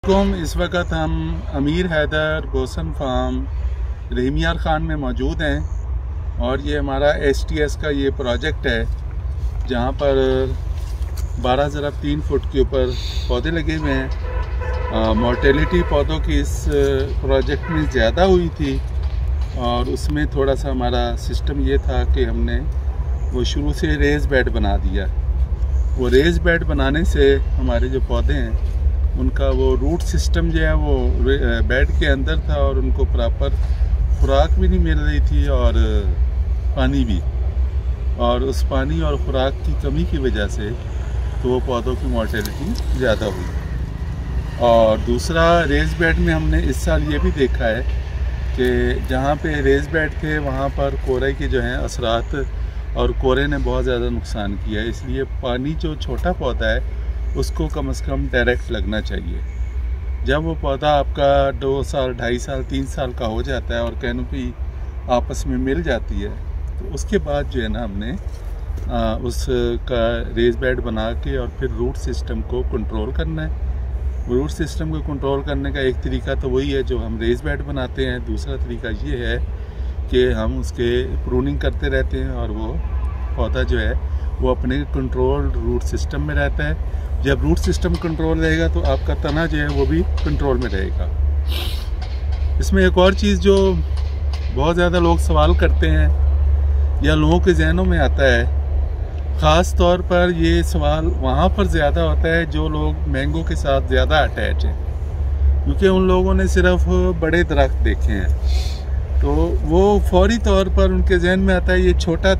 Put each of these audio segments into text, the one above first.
इस वक्त हम अमीर हैदर बोसन फार्म रहीमियार ख़ान में मौजूद हैं और ये हमारा STS का ये प्रोजेक्ट है जहाँ पर 12,3 फुट के ऊपर पौधे लगे हुए हैं। मोर्टेलिटी पौधों की इस प्रोजेक्ट में ज़्यादा हुई थी और उसमें थोड़ा सा हमारा सिस्टम ये था कि हमने वो शुरू से रेज़ बेड बना दिया। वो रेज़ बेड बनाने से हमारे जो पौधे हैं उनका वो रूट सिस्टम जो है वो बेड के अंदर था और उनको प्रॉपर खुराक भी नहीं मिल रही थी और पानी भी, और उस पानी और खुराक की कमी की वजह से तो वो पौधों की मोर्टेलिटी ज़्यादा हुई। और दूसरा रेज़ बेड में हमने इस साल ये भी देखा है कि जहाँ पे रेज़ बेड थे वहाँ पर कोरे के जो हैं असरात और कोरे ने बहुत ज़्यादा नुकसान किया है, इसलिए पानी जो छोटा पौधा है उसको कम से कम डायरेक्ट लगना चाहिए। जब वो पौधा आपका 2 साल 2.5 साल 3 साल का हो जाता है और कैनोपी आपस में मिल जाती है तो उसके बाद जो है ना हमने उसका रेज़ बेड बना के और फिर रूट सिस्टम को कंट्रोल करना है। रूट सिस्टम को कंट्रोल करने का एक तरीका तो वही है जो हम रेज़ बेड बनाते हैं, दूसरा तरीका ये है कि हम उसके प्रूनिंग करते रहते हैं और वो पौधा जो है वो अपने कंट्रोल रूट सिस्टम में रहता है। जब रूट सिस्टम कंट्रोल रहेगा तो आपका तना जो है वो भी कंट्रोल में रहेगा। इसमें एक और चीज़ जो बहुत ज़्यादा लोग सवाल करते हैं या लोगों के जहनों में आता है, ख़ास तौर पर ये सवाल वहाँ पर ज़्यादा होता है जो लोग मैंगो के साथ ज़्यादा अटैच हैं, क्योंकि उन लोगों ने सिर्फ बड़े दरख्त देखे हैं तो वो फौरी तौर पर उनके जहन में आता है ये छोटा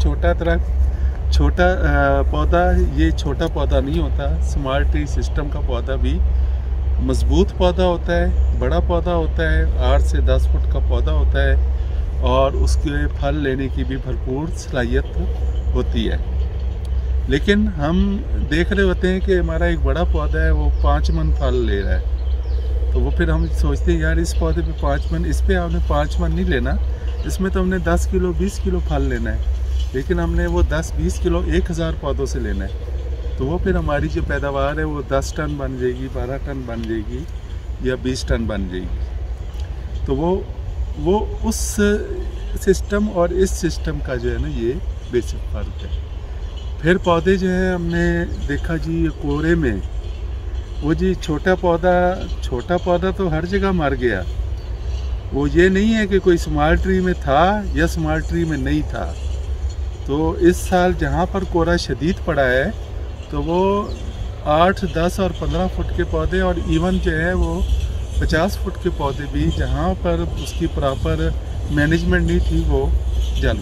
पौधा। ये छोटा पौधा नहीं होता, स्मॉल ट्री सिस्टम का पौधा भी मजबूत पौधा होता है, बड़ा पौधा होता है, 8 से 10 फुट का पौधा होता है और उसके फल लेने की भी भरपूर सलाहियत होती है। लेकिन हम देख रहे होते हैं कि हमारा एक बड़ा पौधा है वो 5 मन फल ले रहा है, तो वो फिर हम सोचते हैं यार इस पौधे पे 5 मन, इस पर आपने 5 मन नहीं लेना, इसमें तो हमने 10 किलो 20 किलो फल लेना है, लेकिन हमने वो 10-20 किलो 1000 पौधों से लेना है। तो वो फिर हमारी जो पैदावार है वो 10 टन बन जाएगी, 12 टन बन जाएगी या 20 टन बन जाएगी। तो वो उस सिस्टम और इस सिस्टम का जो है ना ये बेसिक फ़र्क है। फिर पौधे जो है हमने देखा जी ये कोरे में वो जी छोटा पौधा तो हर जगह मर गया। वो ये नहीं है कि कोई स्मॉल ट्री में था या स्मॉल ट्री में नहीं था। तो इस साल जहाँ पर कोरा शदीद पड़ा है तो वो 8, 10 और 15 फुट के पौधे और इवन जो है वो 50 फुट के पौधे भी जहाँ पर उसकी प्रॉपर मैनेजमेंट नहीं थी वो जल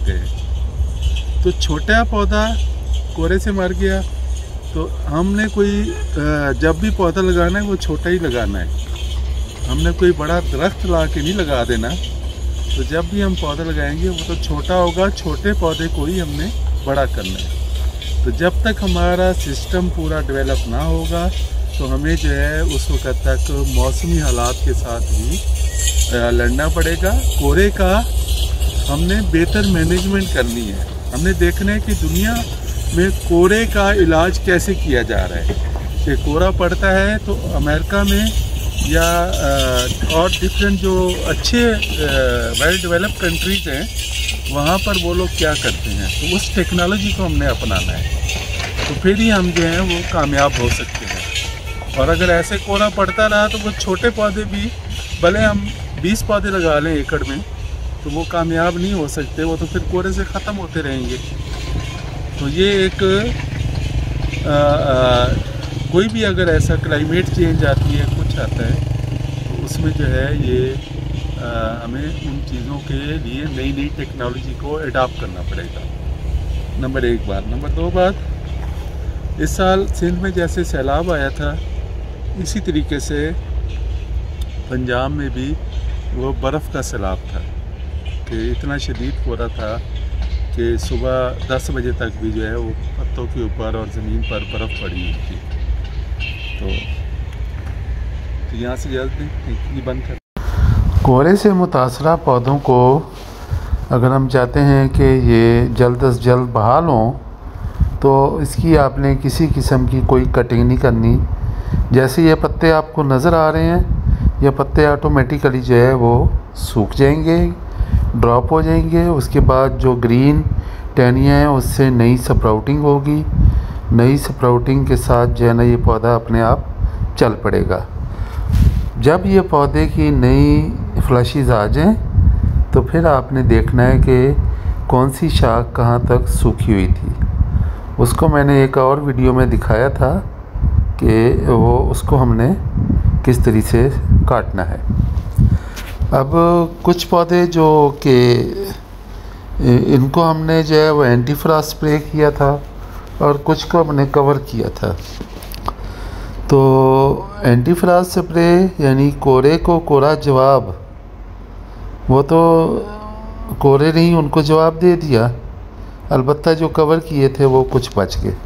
गए। तो छोटा पौधा कोरे से मर गया। तो हमने कोई जब भी पौधा लगाना है वो छोटा ही लगाना है, हमने कोई बड़ा दरख्त ला के नहीं लगा देना। तो जब भी हम पौधा लगाएंगे वो तो छोटा होगा, छोटे पौधे को ही हमने बड़ा करना है। तो जब तक हमारा सिस्टम पूरा डेवलप ना होगा तो हमें जो है उस वक्त तक मौसमी हालात के साथ भी लड़ना पड़ेगा। कोरे का हमने बेहतर मैनेजमेंट करनी है। हमने देखना है कि दुनिया में कोरे का इलाज कैसे किया जा रहा है। कि कोरा पड़ता है तो अमेरिका में या और डिफरेंट जो अच्छे वेल डेवलप्ड कंट्रीज़ हैं वहाँ पर वो लोग क्या करते हैं, तो उस टेक्नोलॉजी को हमने अपनाना है तो फिर ही हम जो हैं वो कामयाब हो सकते हैं। और अगर ऐसे कोरा पड़ता रहा तो वो छोटे पौधे भी भले हम 20 पौधे लगा लें एकड़ में तो वो कामयाब नहीं हो सकते, वो तो फिर कोरे से ख़त्म होते रहेंगे। तो ये एक कोई भी अगर ऐसा क्लाइमेट चेंज आती है कुछ आता है तो उसमें जो है ये हमें उन चीज़ों के लिए नई नई टेक्नोलॉजी को अडॉप्ट करना पड़ेगा। नंबर 1 बात। नंबर 2 बात, इस साल सिंध में जैसे सैलाब आया था इसी तरीके से पंजाब में भी वो बर्फ़ का सैलाब था कि इतना शदीद कोहरा था कि सुबह 10 बजे तक भी जो है वो पत्तों के ऊपर और ज़मीन पर बर्फ़ पड़ी हुई थी। तो यहाँ से जल्दी बंद कर। कोहरे से मुतासरा पौधों को अगर हम चाहते हैं कि ये जल्द अज जल्द बहाल हों तो इसकी आपने किसी किस्म की कोई कटिंग नहीं करनी, जैसे ये पत्ते आपको नज़र आ रहे हैं, ये पत्ते ऑटोमेटिकली जो है वो सूख जाएंगे, ड्रॉप हो जाएंगे। उसके बाद जो ग्रीन टहनियाँ हैं उससे नई स्प्राउटिंग होगी। नई स्प्राउटिंग के साथ जो है ना ये पौधा अपने आप चल पड़ेगा। जब ये पौधे की नई फ्लशीज़ आ जाएं तो फिर आपने देखना है कि कौन सी शाख कहाँ तक सूखी हुई थी। उसको मैंने एक और वीडियो में दिखाया था कि वो उसको हमने किस तरीके से काटना है। अब कुछ पौधे जो कि इनको हमने जो है वो एंटीफ्रॉस्ट स्प्रे किया था और कुछ को हमने कवर किया था। तो एंटीफ्रॉस्ट स्प्रे यानी कोरे को कोरा जवाब, वो तो कोरे नहीं उनको जवाब दे दिया, अलबत्ता जो कवर किए थे वो कुछ बच गए।